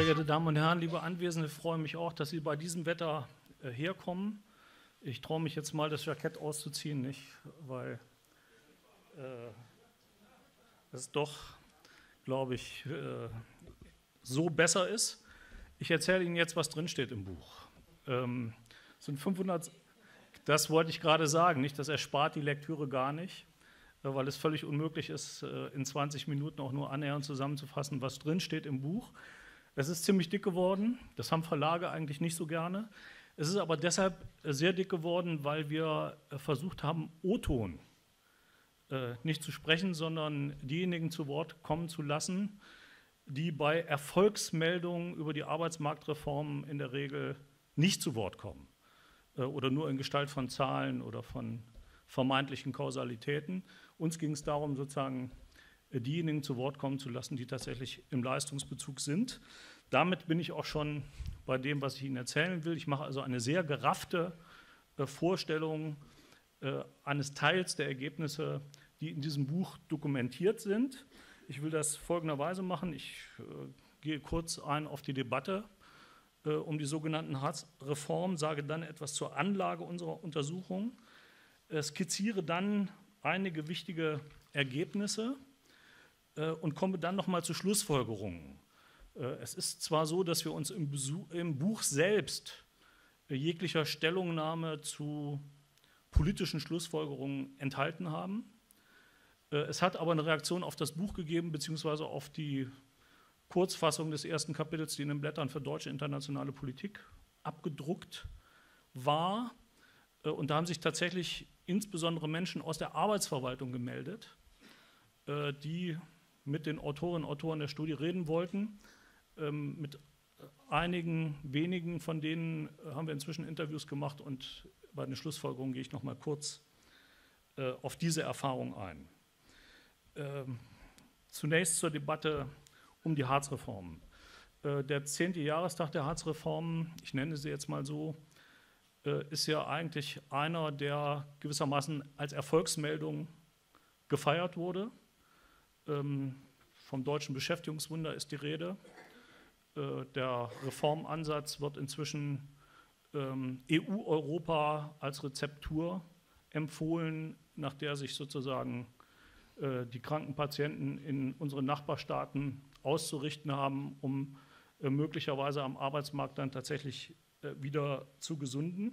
geehrte Damen und Herren, liebe Anwesende, ich freue mich auch, dass Sie bei diesem Wetter herkommen. Ich traue mich jetzt mal, das Jackett auszuziehen, nicht, weil es doch, glaube ich, so besser ist. Ich erzähle Ihnen jetzt, was drinsteht im Buch. Sind 500, das wollte ich gerade sagen, nicht, das erspart die Lektüre gar nicht, weil es völlig unmöglich ist, in 20 Minuten auch nur annähernd zusammenzufassen, was drinsteht im Buch. Es ist ziemlich dick geworden, das haben Verlage eigentlich nicht so gerne. Es ist aber deshalb sehr dick geworden, weil wir versucht haben, O-Ton nicht zu sprechen, sondern diejenigen zu Wort kommen zu lassen, die bei Erfolgsmeldungen über die Arbeitsmarktreformen in der Regel nicht zu Wort kommen oder nur in Gestalt von Zahlen oder von vermeintlichen Kausalitäten. Uns ging es darum, sozusagen diejenigen zu Wort kommen zu lassen, die tatsächlich im Leistungsbezug sind. Damit bin ich auch schon bei dem, was ich Ihnen erzählen will. Ich mache also eine sehr geraffte Vorstellung eines Teils der Ergebnisse, die in diesem Buch dokumentiert sind. Ich will das folgenderweise machen. Ich gehe kurz ein auf die Debatte um die sogenannten Hartz-Reformen, sage dann etwas zur Anlage unserer Untersuchung, skizziere dann einige wichtige Ergebnisse und komme dann nochmal zu Schlussfolgerungen. Es ist zwar so, dass wir uns im Buch selbst jeglicher Stellungnahme zu politischen Schlussfolgerungen enthalten haben. Es hat aber eine Reaktion auf das Buch gegeben, beziehungsweise auf die Kurzfassung des ersten Kapitels, die in den Blättern für deutsche internationale Politik abgedruckt war. Und da haben sich tatsächlich insbesondere Menschen aus der Arbeitsverwaltung gemeldet, die mit den Autorinnen und Autoren der Studie reden wollten. Mit einigen wenigen von denen haben wir inzwischen Interviews gemacht und bei den Schlussfolgerungen gehe ich noch mal kurz auf diese Erfahrung ein. Zunächst zur Debatte um die Hartz-Reformen. Der 10. Jahrestag der Hartz-Reformen, ich nenne sie jetzt mal so, ist ja eigentlich einer, der gewissermaßen als Erfolgsmeldung gefeiert wurde. Vom deutschen Beschäftigungswunder ist die Rede. Der Reformansatz wird inzwischen EU-Europa als Rezeptur empfohlen, nach der sich sozusagen die kranken Patienten in unseren Nachbarstaaten auszurichten haben, um möglicherweise am Arbeitsmarkt dann tatsächlich wieder zu gesunden.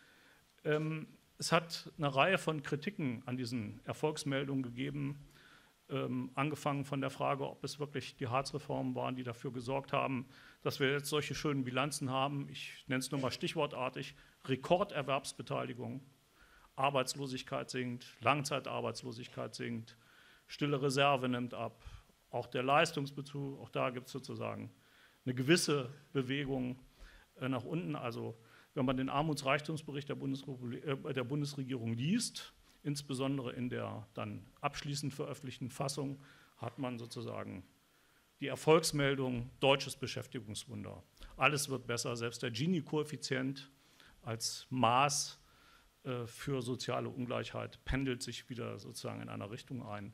Es hat eine Reihe von Kritiken an diesen Erfolgsmeldungen gegeben, angefangen von der Frage, ob es wirklich die Hartz-Reformen waren, die dafür gesorgt haben, dass wir jetzt solche schönen Bilanzen haben. Ich nenne es nur mal stichwortartig: Rekorderwerbsbeteiligung, Arbeitslosigkeit sinkt, Langzeitarbeitslosigkeit sinkt, stille Reserve nimmt ab, auch der Leistungsbezug, auch da gibt es sozusagen eine gewisse Bewegung nach unten. Also wenn man den Armutsreichtumsbericht der Bundesregierung liest, insbesondere in der dann abschließend veröffentlichten Fassung, hat man sozusagen die Erfolgsmeldung deutsches Beschäftigungswunder. Alles wird besser, selbst der Gini-Koeffizient als Maß für soziale Ungleichheit pendelt sich wieder sozusagen in einer Richtung ein,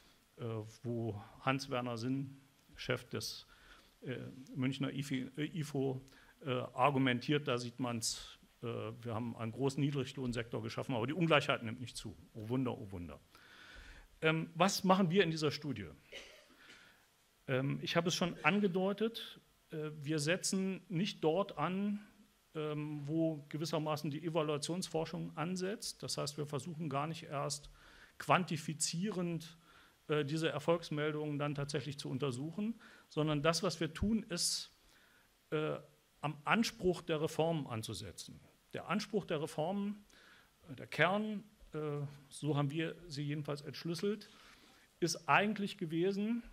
wo Hans-Werner Sinn, Chef des Münchner IFO, argumentiert, da sieht man es, wir haben einen großen Niedriglohnsektor geschaffen, aber die Ungleichheit nimmt nicht zu. Oh Wunder, oh Wunder. Was machen wir in dieser Studie? Ich habe es schon angedeutet, wir setzen nicht dort an, wo gewissermaßen die Evaluationsforschung ansetzt. Das heißt, wir versuchen gar nicht erst quantifizierend diese Erfolgsmeldungen dann tatsächlich zu untersuchen, sondern das, was wir tun, ist, am Anspruch der Reformen anzusetzen. Der Anspruch der Reformen, der Kern, so haben wir sie jedenfalls entschlüsselt, ist eigentlich gewesen,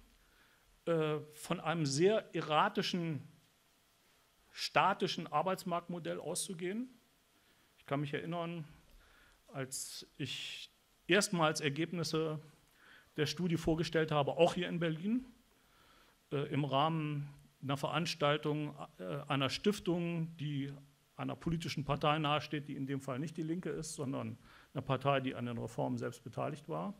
von einem sehr erratischen, statischen Arbeitsmarktmodell auszugehen. Ich kann mich erinnern, als ich erstmals Ergebnisse der Studie vorgestellt habe, auch hier in Berlin, im Rahmen einer Veranstaltung einer Stiftung, die einer politischen Partei nahesteht, die in dem Fall nicht die Linke ist, sondern eine Partei, die an den Reformen selbst beteiligt war,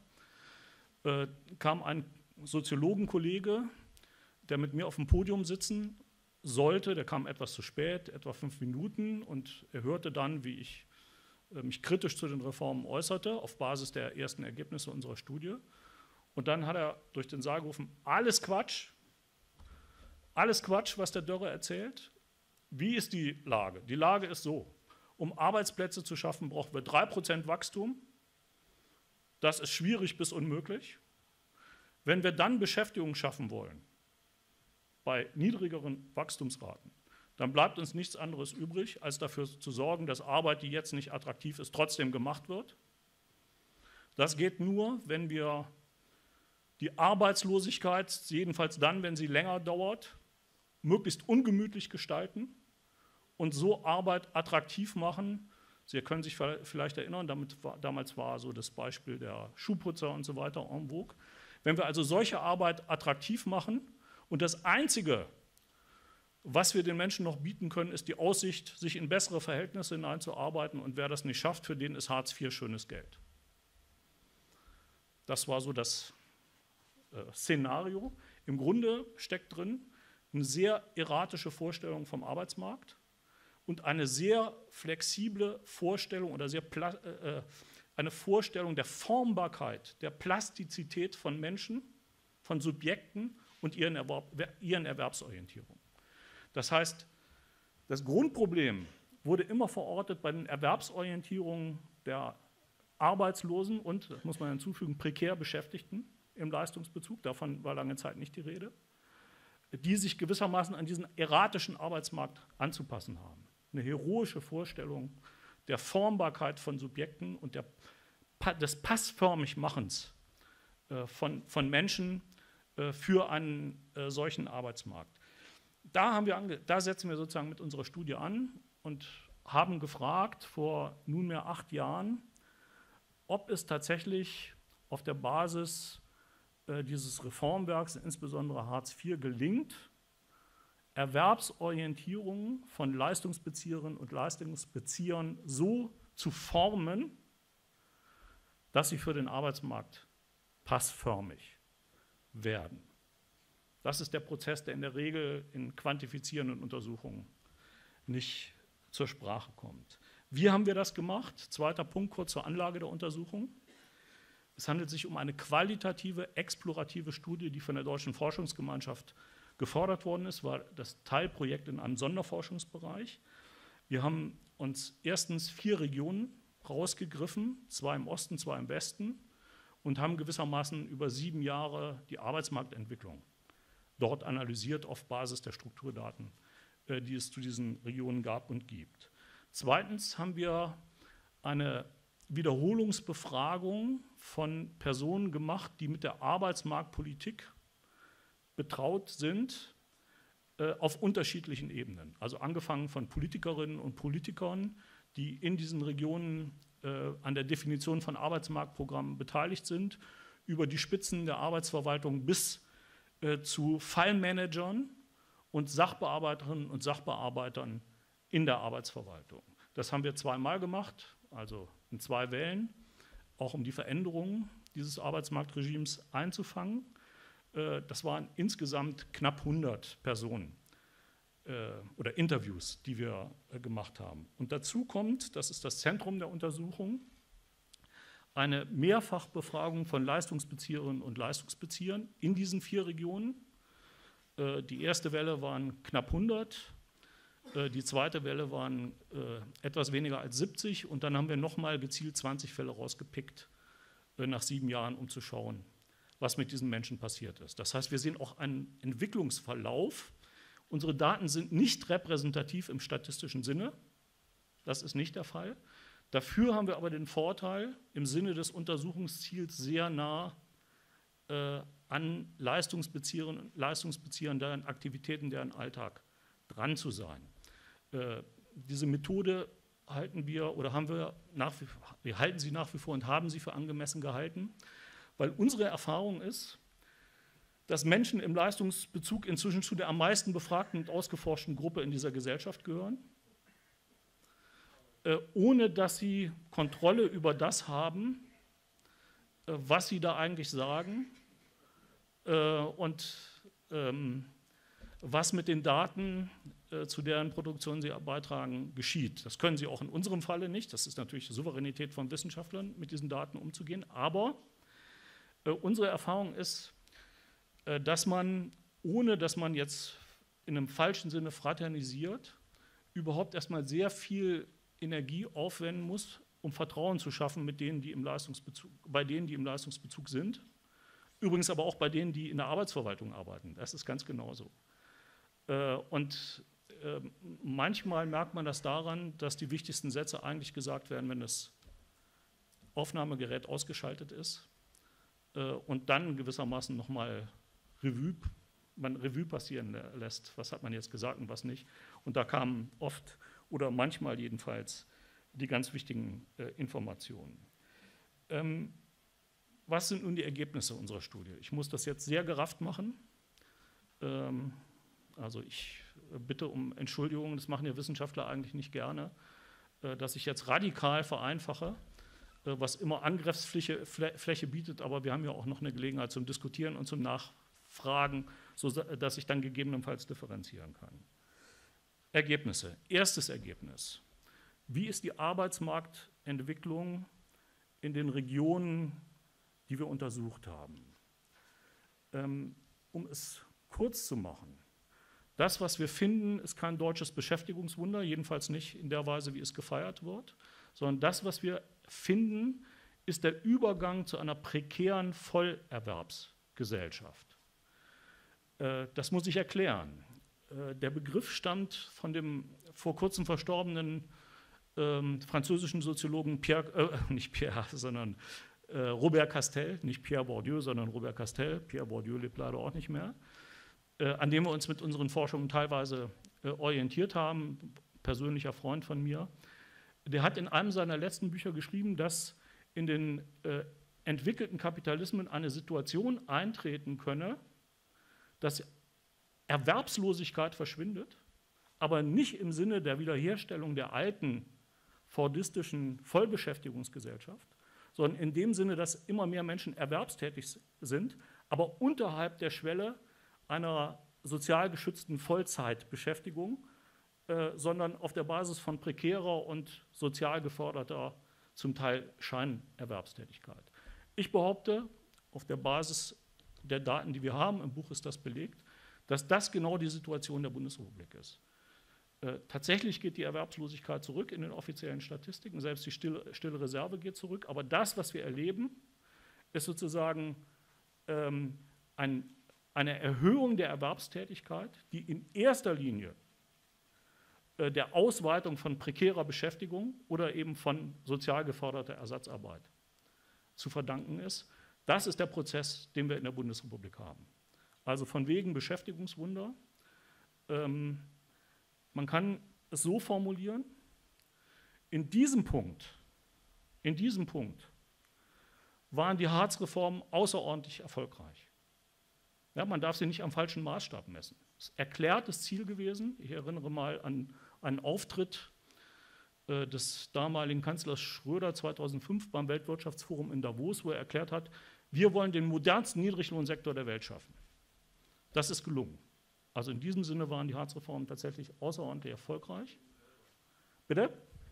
kam ein Soziologenkollege, der mit mir auf dem Podium sitzen sollte, der kam etwas zu spät, etwa 5 Minuten, und er hörte dann, wie ich mich kritisch zu den Reformen äußerte, auf Basis der ersten Ergebnisse unserer Studie. Und dann hat er durch den Saal gerufen, alles Quatsch, was der Dörre erzählt. Wie ist die Lage? Die Lage ist so, um Arbeitsplätze zu schaffen, brauchen wir 3% Wachstum. Das ist schwierig bis unmöglich. Wenn wir dann Beschäftigung schaffen wollen, bei niedrigeren Wachstumsraten, dann bleibt uns nichts anderes übrig, als dafür zu sorgen, dass Arbeit, die jetzt nicht attraktiv ist, trotzdem gemacht wird. Das geht nur, wenn wir die Arbeitslosigkeit, jedenfalls dann, wenn sie länger dauert, möglichst ungemütlich gestalten und so Arbeit attraktiv machen. Sie können sich vielleicht erinnern, damals war so das Beispiel der Schuhputzer und so weiter en vogue. Wenn wir also solche Arbeit attraktiv machen und das Einzige, was wir den Menschen noch bieten können, ist die Aussicht, sich in bessere Verhältnisse hineinzuarbeiten, und wer das nicht schafft, für den ist Hartz IV schönes Geld. Das war so das Szenario. Im Grunde steckt drin eine sehr erratische Vorstellung vom Arbeitsmarkt und eine sehr flexible Vorstellung oder eine Vorstellung der Formbarkeit, der Plastizität von Menschen, von Subjekten und ihren Erwerbsorientierungen. Das heißt, das Grundproblem wurde immer verortet bei den Erwerbsorientierungen der Arbeitslosen und, das muss man hinzufügen, prekär Beschäftigten im Leistungsbezug, davon war lange Zeit nicht die Rede, die sich gewissermaßen an diesen erratischen Arbeitsmarkt anzupassen haben. Eine heroische Vorstellung der Formbarkeit von Subjekten und des Passförmigmachens von Menschen für einen solchen Arbeitsmarkt. Da setzen wir sozusagen mit unserer Studie an und haben gefragt vor nunmehr 8 Jahren, ob es tatsächlich auf der Basis dieses Reformwerks, insbesondere Hartz IV, gelingt, Erwerbsorientierungen von Leistungsbezieherinnen und Leistungsbeziehern so zu formen, dass sie für den Arbeitsmarkt passförmig werden. Das ist der Prozess, der in der Regel in quantifizierenden Untersuchungen nicht zur Sprache kommt. Wie haben wir das gemacht? Zweiter Punkt, kurz zur Anlage der Untersuchung. Es handelt sich um eine qualitative, explorative Studie, die von der Deutschen Forschungsgemeinschaft gefordert worden ist, war das Teilprojekt in einem Sonderforschungsbereich. Wir haben uns erstens 4 Regionen rausgegriffen, 2 im Osten, 2 im Westen, und haben gewissermaßen über 7 Jahre die Arbeitsmarktentwicklung dort analysiert auf Basis der Strukturdaten, die es zu diesen Regionen gab und gibt. Zweitens haben wir eine Wiederholungsbefragung von Personen gemacht, die mit der Arbeitsmarktpolitik betraut sind, auf unterschiedlichen Ebenen. Also angefangen von Politikerinnen und Politikern, die in diesen Regionen an der Definition von Arbeitsmarktprogrammen beteiligt sind, über die Spitzen der Arbeitsverwaltung bis zu Fallmanagern und Sachbearbeiterinnen und Sachbearbeitern in der Arbeitsverwaltung. Das haben wir 2-mal gemacht, also in 2 Wellen, auch um die Veränderungen dieses Arbeitsmarktregimes einzufangen. Das waren insgesamt knapp 100 Personen oder Interviews, die wir gemacht haben. Und dazu kommt, das ist das Zentrum der Untersuchung, eine Mehrfachbefragung von Leistungsbezieherinnen und Leistungsbeziehern in diesen 4 Regionen. Die erste Welle waren knapp 100, die zweite Welle waren etwas weniger als 70, und dann haben wir nochmal gezielt 20 Fälle rausgepickt nach 7 Jahren, um zu schauen, was mit diesen Menschen passiert ist. Das heißt, wir sehen auch einen Entwicklungsverlauf. Unsere Daten sind nicht repräsentativ im statistischen Sinne. Das ist nicht der Fall. Dafür haben wir aber den Vorteil, im Sinne des Untersuchungsziels sehr nah an Leistungsbezieherinnen und Leistungsbeziehern, deren Aktivitäten, deren Alltag dran zu sein. Diese Methode halten wir oder wir halten sie nach wie vor und haben sie für angemessen gehalten, weil unsere Erfahrung ist, dass Menschen im Leistungsbezug inzwischen zu der am meisten befragten und ausgeforschten Gruppe in dieser Gesellschaft gehören, ohne dass sie Kontrolle über das haben, was sie da eigentlich sagen, und was mit den Daten, zu deren Produktion sie beitragen, geschieht. Das können sie auch in unserem Falle nicht. Das ist natürlich die Souveränität von Wissenschaftlern, mit diesen Daten umzugehen. Aber unsere Erfahrung ist, dass man, ohne dass man jetzt in einem falschen Sinne fraternisiert, überhaupt erstmal sehr viel Energie aufwenden muss, um Vertrauen zu schaffen bei denen, die im Leistungsbezug sind. Übrigens aber auch bei denen, die in der Arbeitsverwaltung arbeiten. Das ist ganz genauso. Und manchmal merkt man das daran, dass die wichtigsten Sätze eigentlich gesagt werden, wenn das Aufnahmegerät ausgeschaltet ist und dann gewissermaßen nochmal Revue passieren lässt, was hat man jetzt gesagt und was nicht. Und da kamen oft oder manchmal jedenfalls die ganz wichtigen Informationen. Was sind nun die Ergebnisse unserer Studie? Ich muss das jetzt sehr gerafft machen. Also ich bitte um Entschuldigung, das machen ja Wissenschaftler eigentlich nicht gerne, dass ich jetzt radikal vereinfache, was immer Angriffsfläche bietet, aber wir haben ja auch noch eine Gelegenheit zum Diskutieren und zum Nachfragen, sodass ich dann gegebenenfalls differenzieren kann. Ergebnisse. Erstes Ergebnis. Wie ist die Arbeitsmarktentwicklung in den Regionen, die wir untersucht haben? Um es kurz zu machen, das, was wir finden, ist kein deutsches Beschäftigungswunder, jedenfalls nicht in der Weise, wie es gefeiert wird, sondern das, was wir finden, ist der Übergang zu einer prekären Vollerwerbsgesellschaft. Das muss ich erklären. Der Begriff stammt von dem vor kurzem verstorbenen französischen Soziologen Robert Castel, nicht Pierre Bourdieu, sondern Robert Castel. Pierre Bourdieu lebt leider auch nicht mehr, an dem wir uns mit unseren Forschungen teilweise orientiert haben, persönlicher Freund von mir. Der hat in einem seiner letzten Bücher geschrieben, dass in den entwickelten Kapitalismen eine Situation eintreten könne, dass Erwerbslosigkeit verschwindet, aber nicht im Sinne der Wiederherstellung der alten fordistischen Vollbeschäftigungsgesellschaft, sondern in dem Sinne, dass immer mehr Menschen erwerbstätig sind, aber unterhalb der Schwelle einer sozial geschützten Vollzeitbeschäftigung, sondern auf der Basis von prekärer und sozial geförderter, zum Teil Scheinerwerbstätigkeit. Ich behaupte, auf der Basis der Daten, die wir haben, im Buch ist das belegt, dass das genau die Situation der Bundesrepublik ist. Tatsächlich geht die Erwerbslosigkeit zurück in den offiziellen Statistiken, selbst die stille Reserve geht zurück, aber das, was wir erleben, ist sozusagen eine Erhöhung der Erwerbstätigkeit, die in erster Linie der Ausweitung von prekärer Beschäftigung oder eben von sozial geförderter Ersatzarbeit zu verdanken ist. Das ist der Prozess, den wir in der Bundesrepublik haben. Also von wegen Beschäftigungswunder. Man kann es so formulieren, in diesem Punkt waren die Hartz-Reformen außerordentlich erfolgreich. Ja, man darf sie nicht am falschen Maßstab messen. Es ist erklärtes Ziel gewesen. Ich erinnere mal an einen Auftritt des damaligen Kanzlers Schröder 2005 beim Weltwirtschaftsforum in Davos, wo er erklärt hat, wir wollen den modernsten Niedriglohnsektor der Welt schaffen. Das ist gelungen. Also in diesem Sinne waren die Hartz-Reformen tatsächlich außerordentlich erfolgreich. Bitte?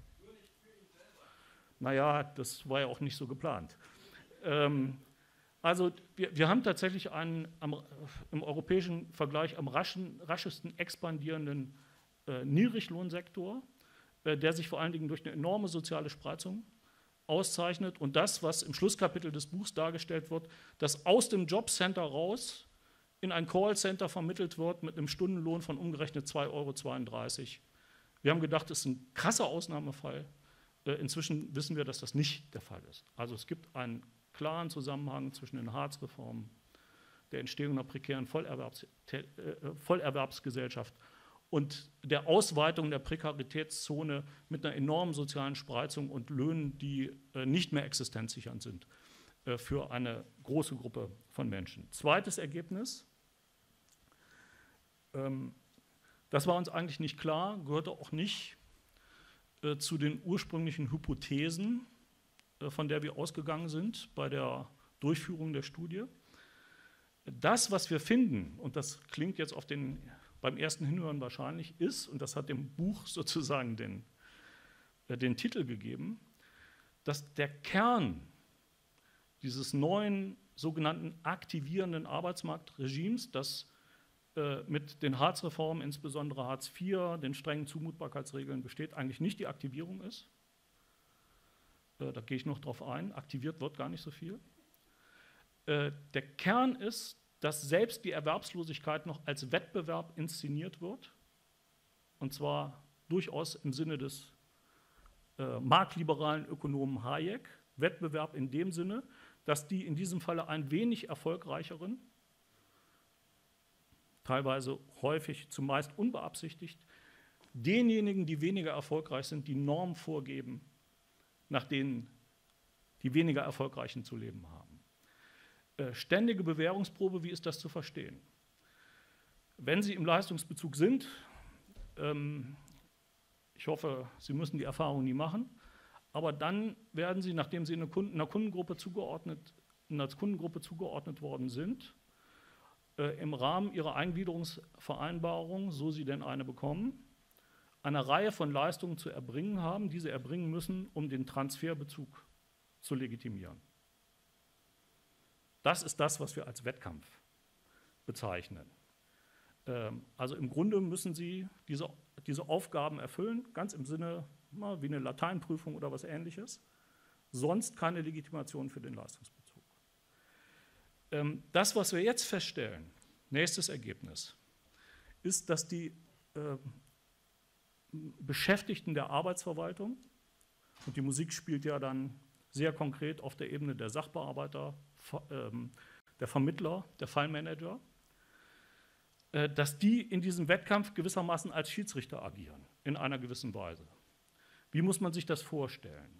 Naja, das war ja auch nicht so geplant. Also wir haben tatsächlich einen im europäischen Vergleich am raschesten expandierenden Niedriglohnsektor, der sich vor allen Dingen durch eine enorme soziale Spreizung auszeichnet. Und das, was im Schlusskapitel des Buchs dargestellt wird, dass aus dem Jobcenter raus in ein Callcenter vermittelt wird mit einem Stundenlohn von umgerechnet 2,32 €. Wir haben gedacht, das ist ein krasser Ausnahmefall. Inzwischen wissen wir, dass das nicht der Fall ist. Also es gibt einen klaren Zusammenhang zwischen den Hartz-Reformen, der Entstehung einer prekären Vollerwerbsgesellschaft und der Ausweitung der Prekaritätszone mit einer enormen sozialen Spreizung und Löhnen, die nicht mehr existenzsichernd sind für eine große Gruppe von Menschen. Zweites Ergebnis, das war uns eigentlich nicht klar, gehörte auch nicht zu den ursprünglichen Hypothesen, von der wir ausgegangen sind bei der Durchführung der Studie. Das, was wir finden, und das klingt jetzt bei beim ersten Hinhören wahrscheinlich ist, und das hat dem Buch sozusagen den Titel gegeben, dass der Kern dieses neuen sogenannten aktivierenden Arbeitsmarktregimes, das mit den Hartz-Reformen, insbesondere Hartz IV, den strengen Zumutbarkeitsregeln besteht, eigentlich nicht die Aktivierung ist. Da gehe ich noch drauf ein, aktiviert wird gar nicht so viel. Der Kern ist, dass selbst die Erwerbslosigkeit noch als Wettbewerb inszeniert wird, und zwar durchaus im Sinne des marktliberalen Ökonomen Hayek, Wettbewerb in dem Sinne, dass die in diesem Falle ein wenig erfolgreicheren, teilweise häufig zumeist unbeabsichtigt, denjenigen, die weniger erfolgreich sind, die Normen vorgeben, nach denen die weniger Erfolgreichen zu leben haben. Ständige Bewährungsprobe, wie ist das zu verstehen? Wenn Sie im Leistungsbezug sind, ich hoffe, Sie müssen die Erfahrung nie machen, aber dann werden Sie, nachdem Sie einer Kundengruppe zugeordnet worden sind, im Rahmen Ihrer Eingliederungsvereinbarung, so Sie denn eine bekommen, eine Reihe von Leistungen zu erbringen haben, die Sie erbringen müssen, um den Transferbezug zu legitimieren. Das ist das, was wir als Wettkampf bezeichnen. Also im Grunde müssen Sie diese Aufgaben erfüllen, ganz im Sinne wie eine Lateinprüfung oder was Ähnliches, sonst keine Legitimation für den Leistungsbezug. Das, was wir jetzt feststellen, nächstes Ergebnis, ist, dass die Beschäftigten der Arbeitsverwaltung, und die Musik spielt ja dann sehr konkret auf der Ebene der Sachbearbeiter, der Vermittler, der Fallmanager, dass die in diesem Wettkampf gewissermaßen als Schiedsrichter agieren, in einer gewissen Weise. Wie muss man sich das vorstellen?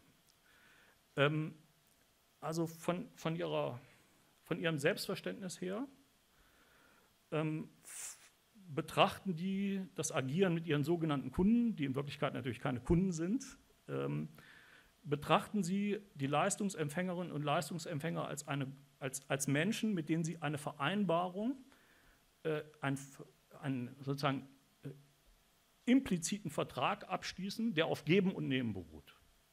Also von ihrem Selbstverständnis her betrachten die das Agieren mit ihren sogenannten Kunden, die in Wirklichkeit natürlich keine Kunden sind, betrachten sie die Leistungsempfängerinnen und Leistungsempfänger als Menschen, mit denen sie eine Vereinbarung, einen sozusagen impliziten Vertrag abschließen, der auf Geben und Nehmen beruht.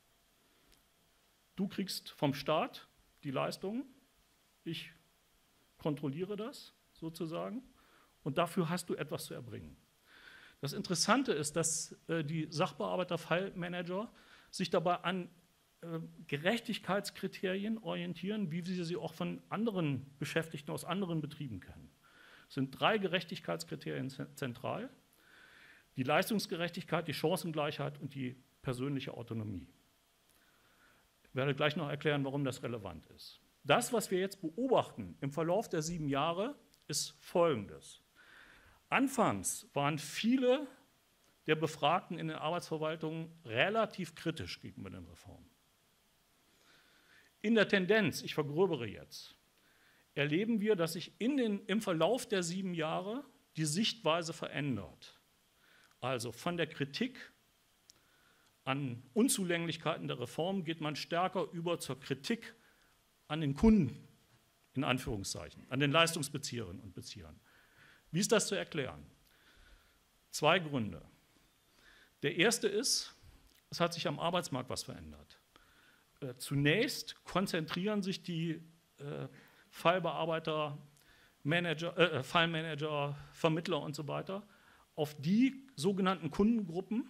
Du kriegst vom Staat die Leistung, ich kontrolliere das sozusagen und dafür hast du etwas zu erbringen. Das Interessante ist, dass die Sachbearbeiter-Fallmanager sich dabei an Gerechtigkeitskriterien orientieren, wie wir sie auch von anderen Beschäftigten aus anderen Betrieben kennen. Es sind 3 Gerechtigkeitskriterien zentral: die Leistungsgerechtigkeit, die Chancengleichheit und die persönliche Autonomie. Ich werde gleich noch erklären, warum das relevant ist. Das, was wir jetzt beobachten im Verlauf der 7 Jahre, ist Folgendes. Anfangs waren viele der Befragten in den Arbeitsverwaltungen relativ kritisch gegenüber den Reformen. In der Tendenz, ich vergröbere jetzt, erleben wir, dass sich im Verlauf der 7 Jahre die Sichtweise verändert. Also von der Kritik an Unzulänglichkeiten der Reform geht man stärker über zur Kritik an den Kunden, in Anführungszeichen, an den Leistungsbezieherinnen und Beziehern. Wie ist das zu erklären? 2 Gründe. Der erste ist, es hat sich am Arbeitsmarkt was verändert. Zunächst konzentrieren sich die Fallbearbeiter, Fallmanager, Vermittler und so weiter auf die sogenannten Kundengruppen,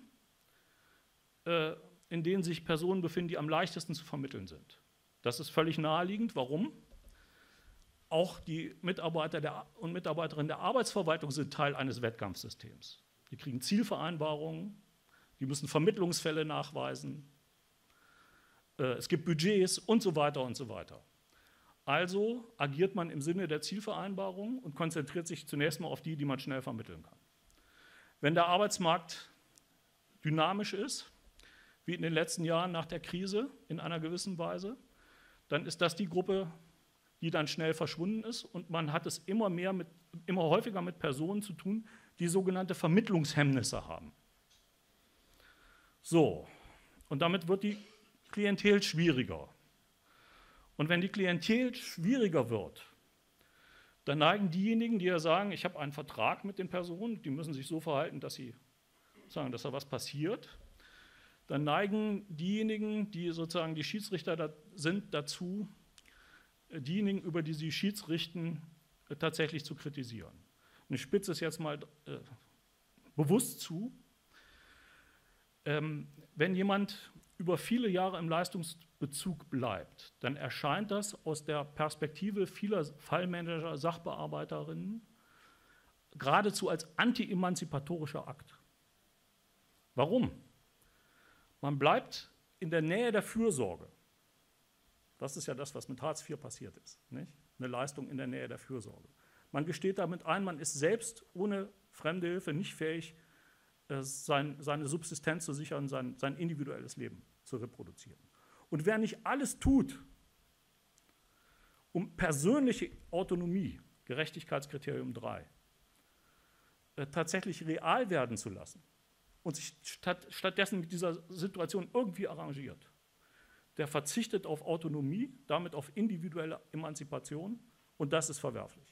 in denen sich Personen befinden, die am leichtesten zu vermitteln sind. Das ist völlig naheliegend. Warum? Auch die Mitarbeiter und Mitarbeiterinnen der Arbeitsverwaltung sind Teil eines Wettkampfsystems. Die kriegen Zielvereinbarungen, die müssen Vermittlungsfälle nachweisen, es gibt Budgets und so weiter und so weiter. Also agiert man im Sinne der Zielvereinbarung und konzentriert sich zunächst mal auf die, die man schnell vermitteln kann. Wenn der Arbeitsmarkt dynamisch ist, wie in den letzten Jahren nach der Krise in einer gewissen Weise, dann ist das die Gruppe, die dann schnell verschwunden ist, und man hat es immer häufiger mit Personen zu tun, die sogenannte Vermittlungshemmnisse haben. So, und damit wird die Klientel schwieriger. Und wenn die Klientel schwieriger wird, Dann neigen diejenigen, die ja sagen, ich habe einen Vertrag mit den Personen, die müssen sich so verhalten, dass sie sagen, dass da was passiert. Dann neigen diejenigen, die sozusagen die Schiedsrichter sind, dazu, diejenigen, über die sie schiedsrichten, tatsächlich zu kritisieren. Und ich spitze es jetzt mal bewusst zu. Wenn jemand über viele Jahre im Leistungsbezug bleibt, dann erscheint das aus der Perspektive vieler Fallmanager, Sachbearbeiterinnen geradezu als anti-emanzipatorischer Akt. Warum? Man bleibt in der Nähe der Fürsorge. Das ist ja das, was mit Hartz IV passiert ist, nicht? Eine Leistung in der Nähe der Fürsorge. Man gesteht damit ein, man ist selbst ohne fremde Hilfe nicht fähig, seine Subsistenz zu sichern, sein individuelles Leben zu reproduzieren. Und wer nicht alles tut, um persönliche Autonomie, Gerechtigkeitskriterium 3, tatsächlich real werden zu lassen und sich stattdessen mit dieser Situation irgendwie arrangiert, der verzichtet auf Autonomie, damit auf individuelle Emanzipation, und das ist verwerflich.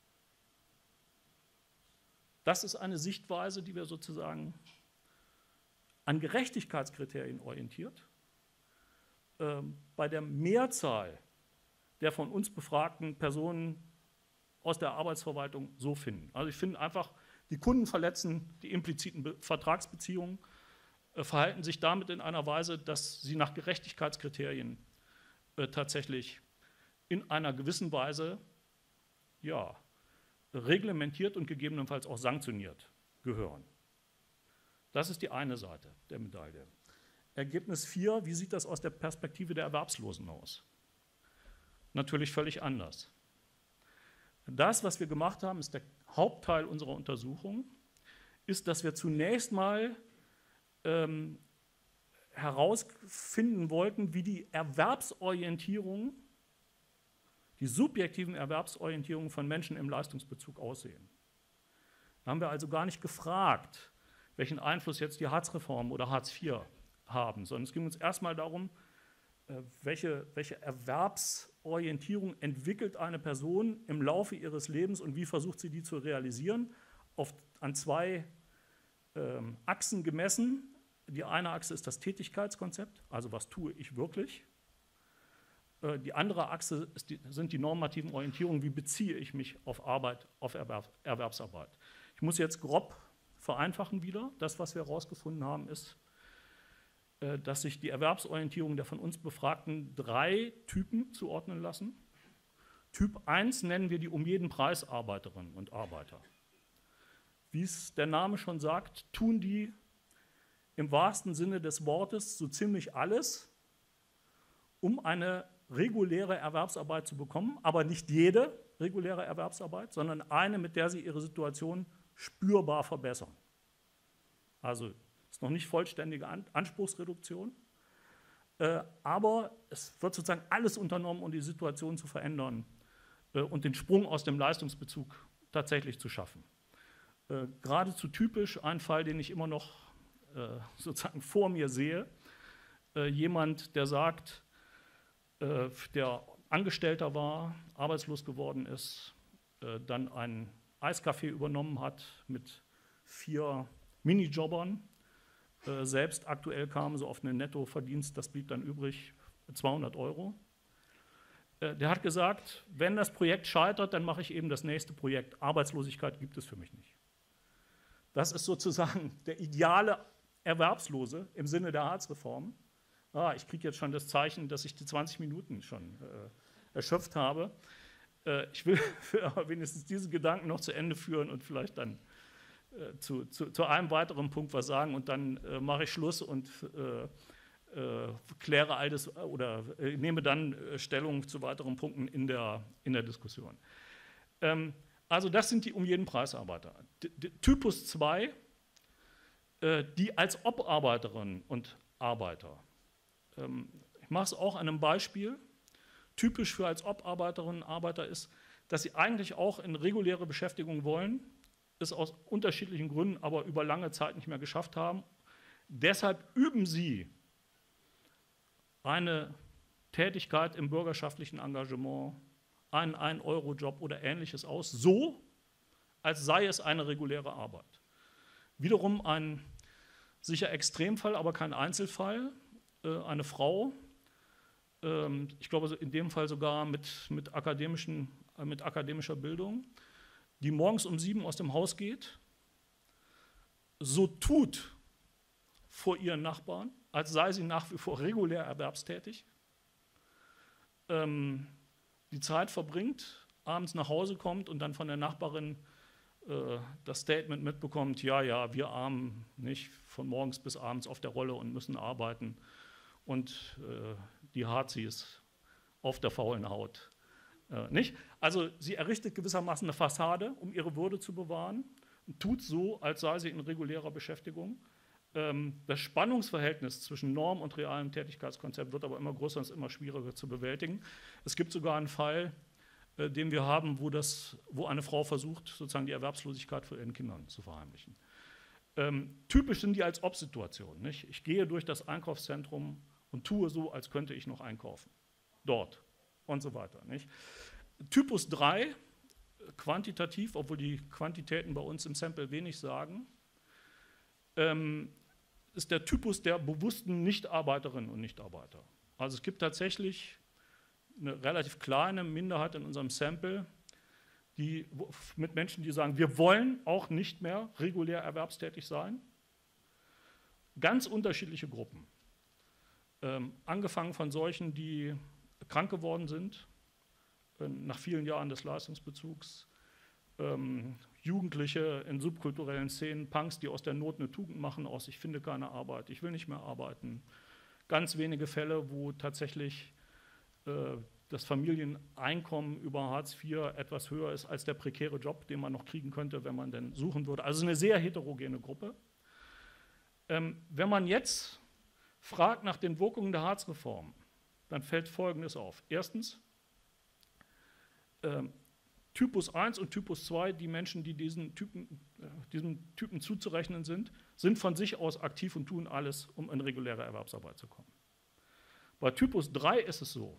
Das ist eine Sichtweise, die wir sozusagen an Gerechtigkeitskriterien orientiert, bei der Mehrzahl der von uns befragten Personen aus der Arbeitsverwaltung so finden. Also ich finde einfach, die Kunden verletzen die impliziten Vertragsbeziehungen, verhalten sich damit in einer Weise, dass sie nach Gerechtigkeitskriterien tatsächlich in einer gewissen Weise reglementiert und gegebenenfalls auch sanktioniert gehören. Das ist die eine Seite der Medaille. Ergebnis 4, wie sieht das aus der Perspektive der Erwerbslosen aus? Natürlich völlig anders. Das, was wir gemacht haben, ist der Hauptteil unserer Untersuchung, ist, dass wir zunächst mal herausfinden wollten, wie die Erwerbsorientierung, die subjektiven Erwerbsorientierungen von Menschen im Leistungsbezug aussehen. Da haben wir also gar nicht gefragt, welchen Einfluss jetzt die Hartz-Reform oder Hartz IV haben, sondern es ging uns erstmal darum, welche Erwerbsorientierung entwickelt eine Person im Laufe ihres Lebens und wie versucht sie die zu realisieren, an zwei Achsen gemessen. Die eine Achse ist das Tätigkeitskonzept, also was tue ich wirklich. Die andere Achse sind die normativen Orientierungen, wie beziehe ich mich auf Arbeit, auf Erwerbsarbeit. Ich muss jetzt grob vereinfachen wieder. Das, was wir herausgefunden haben, ist, dass sich die Erwerbsorientierung der von uns Befragten 3 Typen zuordnen lassen. Typ 1 nennen wir die um jeden Preis Arbeiterinnen und Arbeiter. Wie es der Name schon sagt, tun die im wahrsten Sinne des Wortes so ziemlich alles, um eine reguläre Erwerbsarbeit zu bekommen, aber nicht jede reguläre Erwerbsarbeit, sondern eine, mit der sie ihre Situation spürbar verbessern. Also ist noch nicht vollständige Anspruchsreduktion, aber es wird sozusagen alles unternommen, um die Situation zu verändern und den Sprung aus dem Leistungsbezug tatsächlich zu schaffen. Geradezu typisch ein Fall, den ich immer noch sozusagen vor mir sehe, jemand, der sagt, der Angestellter war, arbeitslos geworden ist, dann ein Eiscafé übernommen hat mit 4 Minijobbern, selbst aktuell kam so auf einen Nettoverdienst, das blieb dann übrig, 200 €. Der hat gesagt, wenn das Projekt scheitert, dann mache ich eben das nächste Projekt. Arbeitslosigkeit gibt es für mich nicht. Das ist sozusagen der ideale Erwerbslose im Sinne der Hartz-Reform. Ich kriege jetzt schon das Zeichen, dass ich die 20 Minuten schon erschöpft habe. Ich will wenigstens diesen Gedanken noch zu Ende führen und vielleicht dann zu einem weiteren Punkt was sagen und dann mache ich Schluss und kläre all das oder nehme dann Stellung zu weiteren Punkten in der Diskussion. Also das sind die um jeden Preis Arbeiter. Typus 2, die als Ob-Arbeiterinnen und Arbeiter. Ich mache es auch an einem Beispiel. Typisch für als Ob-Arbeiterinnen und Arbeiter ist, dass sie eigentlich auch in reguläre Beschäftigung wollen, es aus unterschiedlichen Gründen aber über lange Zeit nicht mehr geschafft haben. Deshalb üben sie eine Tätigkeit im bürgerschaftlichen Engagement einen 1-Euro-Job oder Ähnliches aus, so, als sei es eine reguläre Arbeit. Wiederum ein sicher Extremfall, aber kein Einzelfall. Eine Frau, ich glaube in dem Fall sogar mit akademischer Bildung, die morgens um 7 aus dem Haus geht, so tut vor ihren Nachbarn, als sei sie nach wie vor regulär erwerbstätig, die Zeit verbringt, abends nach Hause kommt und dann von der Nachbarin das Statement mitbekommt, ja, wir Armen, nicht, von morgens bis abends auf der Rolle und müssen arbeiten und die Hazis auf der faulen Haut. Nicht? Also sie errichtet gewissermaßen eine Fassade, um ihre Würde zu bewahren und tut so, als sei sie in regulärer Beschäftigung. Das Spannungsverhältnis zwischen Norm und realem Tätigkeitskonzept wird aber immer größer und ist immer schwieriger zu bewältigen. Es gibt sogar einen Fall, den wir haben, wo eine Frau versucht, sozusagen die Erwerbslosigkeit vor ihren Kindern zu verheimlichen. Typisch sind die als Ob-Situationen. Ich gehe durch das Einkaufszentrum und tue so, als könnte ich noch einkaufen. Dort und so weiter. Nicht? Typus 3, quantitativ, obwohl die Quantitäten bei uns im Sample wenig sagen, ist der Typus der bewussten Nichtarbeiterinnen und Nichtarbeiter. Also es gibt tatsächlich eine relativ kleine Minderheit in unserem Sample, mit Menschen, die sagen, wir wollen auch nicht mehr regulär erwerbstätig sein. Ganz unterschiedliche Gruppen. Angefangen von solchen, die krank geworden sind, nach vielen Jahren des Leistungsbezugs, Jugendliche in subkulturellen Szenen, Punks, die aus der Not eine Tugend machen, aus ich finde keine Arbeit, ich will nicht mehr arbeiten. Ganz wenige Fälle, wo tatsächlich das Familieneinkommen über Hartz IV etwas höher ist als der prekäre Job, den man noch kriegen könnte, wenn man denn suchen würde. Also eine sehr heterogene Gruppe. Wenn man jetzt fragt nach den Wirkungen der Hartz-Reform, dann fällt Folgendes auf. Erstens, Typus 1 und Typus 2, die Menschen, die diesem Typen zuzurechnen sind von sich aus aktiv und tun alles, um in reguläre Erwerbsarbeit zu kommen. Bei Typus 3 ist es so,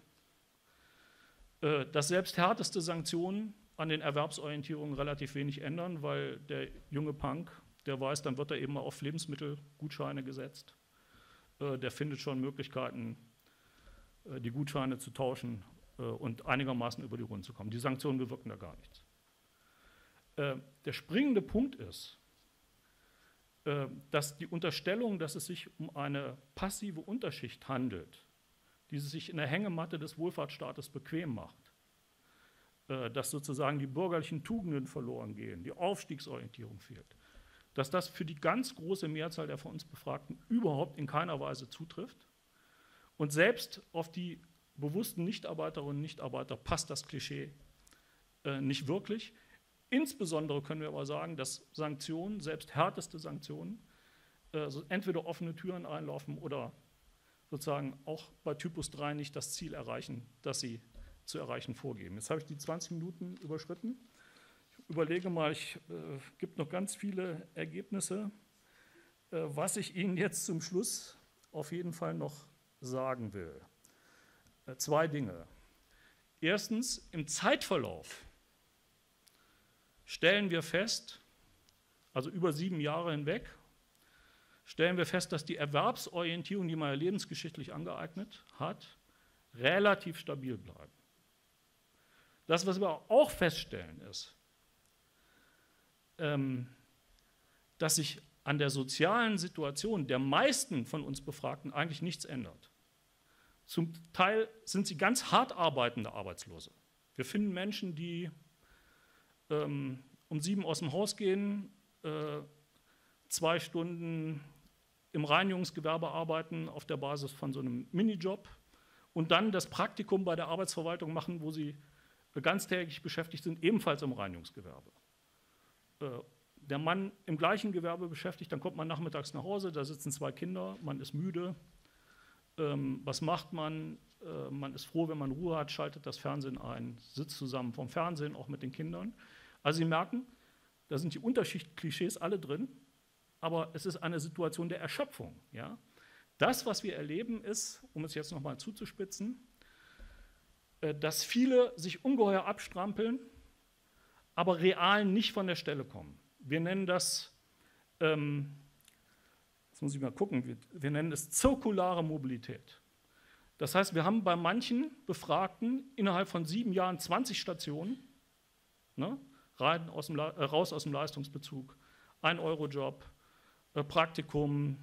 dass selbst härteste Sanktionen an den Erwerbsorientierungen relativ wenig ändern, weil der junge Punk, der weiß, dann wird er eben mal auf Lebensmittelgutscheine gesetzt. Der findet schon Möglichkeiten, die Gutscheine zu tauschen und einigermaßen über die Runden zu kommen. Die Sanktionen bewirken da gar nichts. Der springende Punkt ist, dass die Unterstellung, dass es sich um eine passive Unterschicht handelt, die sich in der Hängematte des Wohlfahrtsstaates bequem macht, dass sozusagen die bürgerlichen Tugenden verloren gehen, die Aufstiegsorientierung fehlt, dass das für die ganz große Mehrzahl der von uns Befragten überhaupt in keiner Weise zutrifft. Und selbst auf die bewussten Nichtarbeiterinnen und Nichtarbeiter passt das Klischee nicht wirklich. Insbesondere können wir aber sagen, dass Sanktionen, selbst härteste Sanktionen, entweder offene Türen einlaufen oder sozusagen auch bei Typus 3 nicht das Ziel erreichen, das sie zu erreichen vorgeben. Jetzt habe ich die 20 Minuten überschritten. Ich überlege mal, es gibt noch ganz viele Ergebnisse, was ich Ihnen jetzt zum Schluss auf jeden Fall noch sagen will. 2 Dinge. Erstens, im Zeitverlauf stellen wir fest, also über 7 Jahre hinweg, stellen wir fest, dass die Erwerbsorientierung, die man ja lebensgeschichtlich angeeignet hat, relativ stabil bleiben. Das, was wir auch feststellen, ist, dass sich an der sozialen Situation der meisten von uns Befragten eigentlich nichts ändert. Zum Teil sind sie ganz hart arbeitende Arbeitslose. Wir finden Menschen, die um 7 aus dem Haus gehen, 2 Stunden im Reinigungsgewerbe arbeiten auf der Basis von so einem Minijob und dann das Praktikum bei der Arbeitsverwaltung machen, wo sie ganztägig beschäftigt sind, ebenfalls im Reinigungsgewerbe. Der Mann im gleichen Gewerbe beschäftigt, dann kommt man nachmittags nach Hause, da sitzen 2 Kinder, man ist müde. Was macht man? Man ist froh, wenn man Ruhe hat, schaltet das Fernsehen ein, sitzt zusammen vom Fernsehen, auch mit den Kindern. Also Sie merken, da sind die Unterschichtklischees alle drin, aber es ist eine Situation der Erschöpfung. Ja? Das, was wir erleben, ist, um es jetzt nochmal zuzuspitzen, dass viele sich ungeheuer abstrampeln, aber real nicht von der Stelle kommen. Wir nennen das, jetzt muss ich mal gucken, wir nennen es zirkulare Mobilität. Das heißt, wir haben bei manchen Befragten innerhalb von 7 Jahren 20 Stationen, ne, raus aus dem Leistungsbezug, 1-Euro-Job, Praktikum,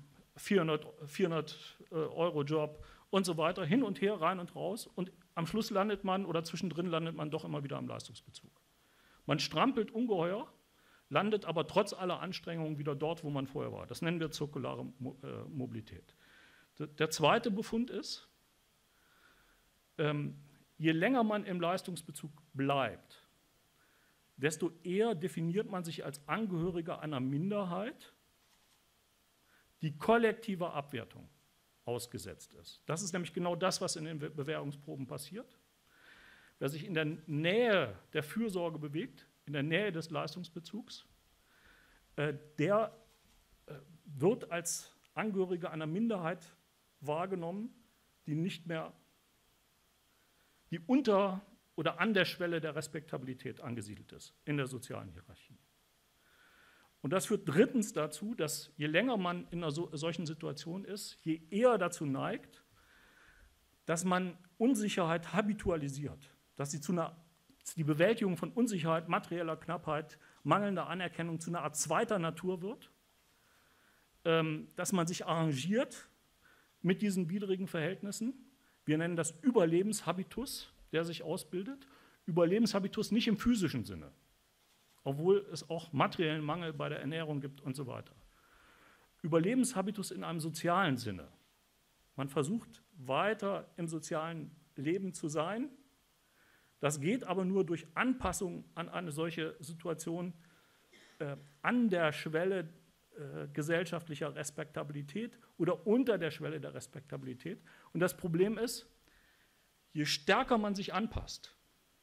400-Euro-Job und so weiter, hin und her, rein und raus. Und am Schluss landet man oder zwischendrin landet man doch immer wieder im Leistungsbezug. Man strampelt ungeheuer, landet aber trotz aller Anstrengungen wieder dort, wo man vorher war. Das nennen wir zirkulare Mobilität. Der zweite Befund ist, je länger man im Leistungsbezug bleibt, desto eher definiert man sich als Angehöriger einer Minderheit, die kollektiver Abwertung ausgesetzt ist. Das ist nämlich genau das, was in den Bewährungsproben passiert. Wer sich in der Nähe der Fürsorge bewegt, in der Nähe des Leistungsbezugs, der wird als Angehöriger einer Minderheit wahrgenommen, die nicht mehr, die unter oder an der Schwelle der Respektabilität angesiedelt ist in der sozialen Hierarchie. Und das führt drittens dazu, dass je länger man in einer solchen Situation ist, je eher dazu neigt, dass man Unsicherheit habitualisiert, dass sie die Bewältigung von Unsicherheit, materieller Knappheit, mangelnder Anerkennung zu einer Art zweiter Natur wird, dass man sich arrangiert mit diesen widrigen Verhältnissen. Wir nennen das Überlebenshabitus, der sich ausbildet. Überlebenshabitus nicht im physischen Sinne, obwohl es auch materiellen Mangel bei der Ernährung gibt und so weiter. Überlebenshabitus in einem sozialen Sinne. Man versucht weiter im sozialen Leben zu sein. Das geht aber nur durch Anpassung an eine solche Situation an der Schwelle gesellschaftlicher Respektabilität oder unter der Schwelle der Respektabilität. Und das Problem ist, je stärker man sich anpasst,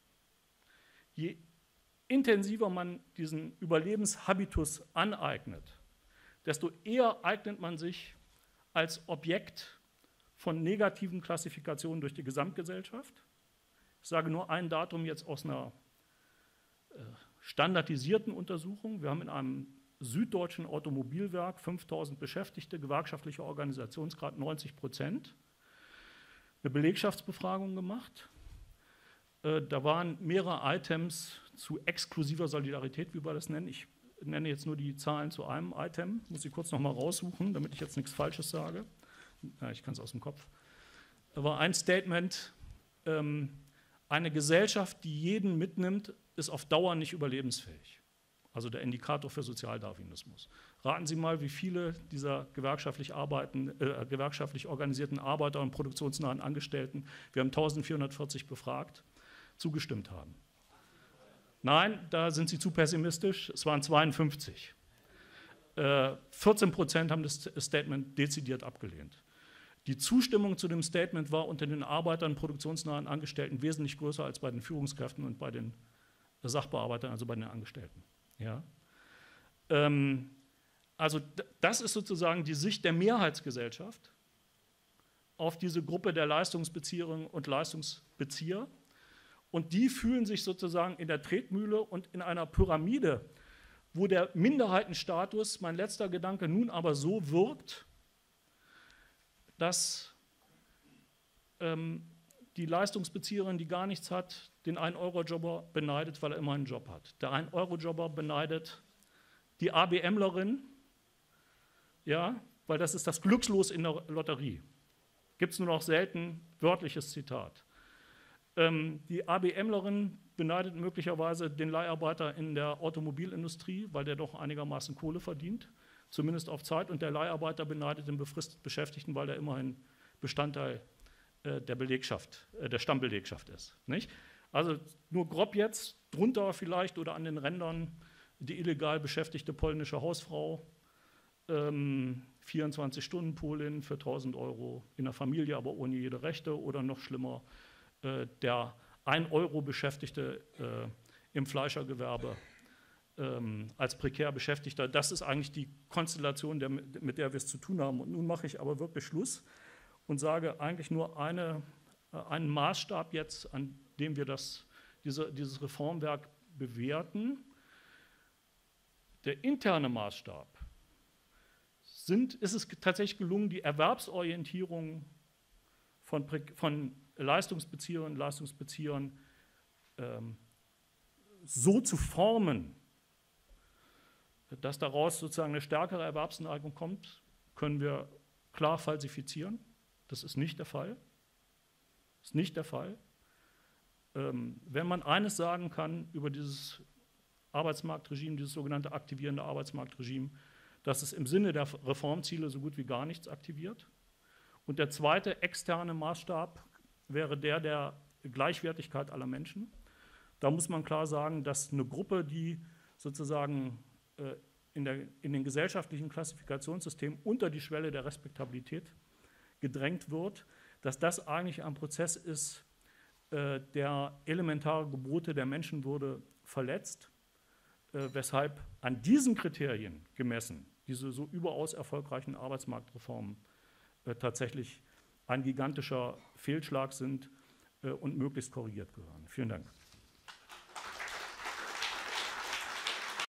je intensiver man diesen Überlebenshabitus aneignet, desto eher eignet man sich als Objekt von negativen Klassifikationen durch die Gesamtgesellschaft. Ich sage nur ein Datum jetzt aus einer standardisierten Untersuchung. Wir haben in einem süddeutschen Automobilwerk 5000 Beschäftigte, gewerkschaftlicher Organisationsgrad 90%, eine Belegschaftsbefragung gemacht. Da waren mehrere Items zu exklusiver Solidarität, wie wir das nennen. Ich nenne jetzt nur die Zahlen zu einem Item, muss ich kurz noch mal raussuchen, damit ich jetzt nichts Falsches sage. Ja, ich kann es aus dem Kopf. Da war ein Statement, eine Gesellschaft, die jeden mitnimmt, ist auf Dauer nicht überlebensfähig. Also der Indikator für Sozialdarwinismus. Raten Sie mal, wie viele dieser gewerkschaftlich organisierten Arbeiter und produktionsnahen Angestellten, wir haben 1440 befragt, zugestimmt haben. Nein, da sind Sie zu pessimistisch, es waren 52. 14% haben das Statement dezidiert abgelehnt. Die Zustimmung zu dem Statement war unter den Arbeitern, produktionsnahen Angestellten wesentlich größer als bei den Führungskräften und bei den Sachbearbeitern, also bei den Angestellten. Ja? Also das ist sozusagen die Sicht der Mehrheitsgesellschaft auf diese Gruppe der Leistungsbezieherinnen und Leistungsbezieher. Und die fühlen sich sozusagen in der Tretmühle und in einer Pyramide, wo der Minderheitenstatus, mein letzter Gedanke, nun aber so wirkt, dass die Leistungsbezieherin, die gar nichts hat, den 1-Euro-Jobber beneidet, weil er immer einen Job hat. Der 1-Euro-Jobber beneidet die ABMlerin, ja, weil das ist das Glückslos in der Lotterie. Gibt es nur noch selten, wörtliches Zitat. Die ABMlerin beneidet möglicherweise den Leiharbeiter in der Automobilindustrie, weil der doch einigermaßen Kohle verdient, zumindest auf Zeit, und der Leiharbeiter beneidet den befristet Beschäftigten, weil der immerhin Bestandteil der Belegschaft, der Stammbelegschaft ist. Nicht? Also nur grob jetzt, drunter vielleicht oder an den Rändern die illegal beschäftigte polnische Hausfrau, 24-Stunden-Polin für 1.000 € in der Familie, aber ohne jede Rechte, oder noch schlimmer, der 1-Euro-Beschäftigte im Fleischergewerbe als prekär Beschäftigter. Das ist eigentlich die Konstellation, mit der wir es zu tun haben. Und nun mache ich aber wirklich Schluss und sage eigentlich nur eine einen Maßstab jetzt, an dem wir dieses Reformwerk bewerten. Der interne Maßstab ist es tatsächlich gelungen, die Erwerbsorientierung von Leistungsbezieherinnen und Leistungsbeziehern so zu formen, dass daraus sozusagen eine stärkere Erwerbsneigung kommt, können wir klar falsifizieren. Das ist nicht der Fall. Das ist nicht der Fall. Wenn man eines sagen kann über dieses Arbeitsmarktregime, dieses sogenannte aktivierende Arbeitsmarktregime, dass es im Sinne der Reformziele so gut wie gar nichts aktiviert. Und der zweite externe Maßstab wäre der Gleichwertigkeit aller Menschen. Da muss man klar sagen, dass eine Gruppe, die sozusagen in den gesellschaftlichen Klassifikationssystemen unter die Schwelle der Respektabilität gedrängt wird, dass das eigentlich ein Prozess ist, der elementare Gebote der Menschenwürde verletzt, weshalb an diesen Kriterien gemessen diese so überaus erfolgreichen Arbeitsmarktreformen tatsächlich ein gigantischer Fehlschlag sind und möglichst korrigiert gehören. Vielen Dank.